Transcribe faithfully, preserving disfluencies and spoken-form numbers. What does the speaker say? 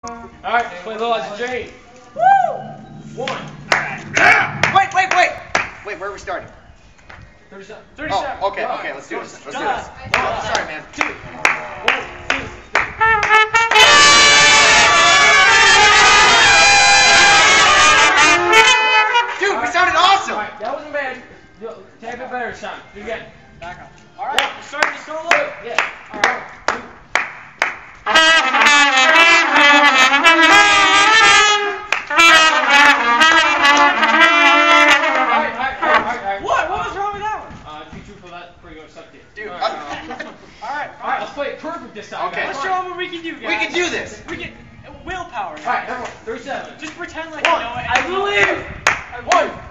Alright, let's play Lil Liza Jane. Woo! One. Alright. Wait, wait, wait! Wait, where are we starting? thirty-seven. thirty-seven. Oh, okay, okay, let's do this. Let's do this. Oh, sorry, man. Two. One, two, three. Dude, we sounded awesome! Alright, that wasn't bad. Yo, take it better this time. Do it again. Back up. Alright, we're starting the solo? Yeah. Alright. What? What was wrong with that one? Uh, two two for that before you go suck it. Dude. Alright, uh, Alright, Alright, let's play it perfect this time. Okay. Guys. Let's Show them what we can do, guys. We can do this! We can willpower. Alright, everyone, thirty-seven. Just pretend like One. you know it. I believe. I One.